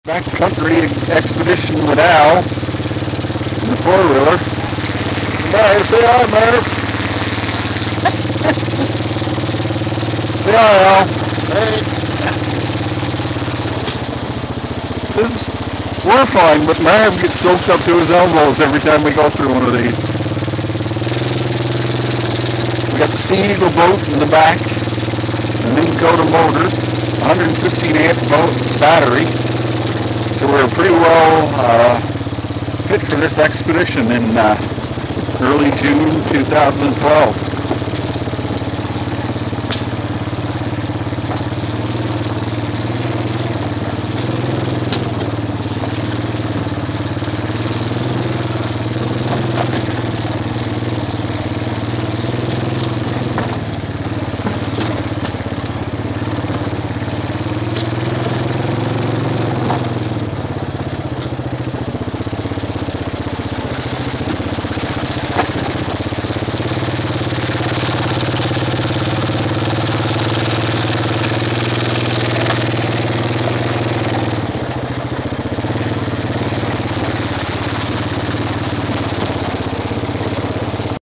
Backcountry expedition with Al in the four-wheeler. There, say hi, Murph. Say hi, Al. Hey. We're fine, but Marv gets soaked up to his elbows every time we go through one of these. We got the Sea Eagle boat in the back, the Minn Kota motor, 115 amp boat battery. So we're pretty well fit for this expedition in early June 2012.